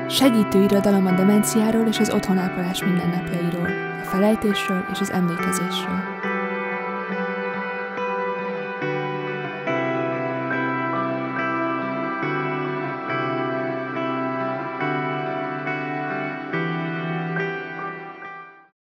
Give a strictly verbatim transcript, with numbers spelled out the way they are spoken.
Segítő irodalom a demenciáról és az otthonápolás mindennapjairól, a felejtésről és az emlékezésről.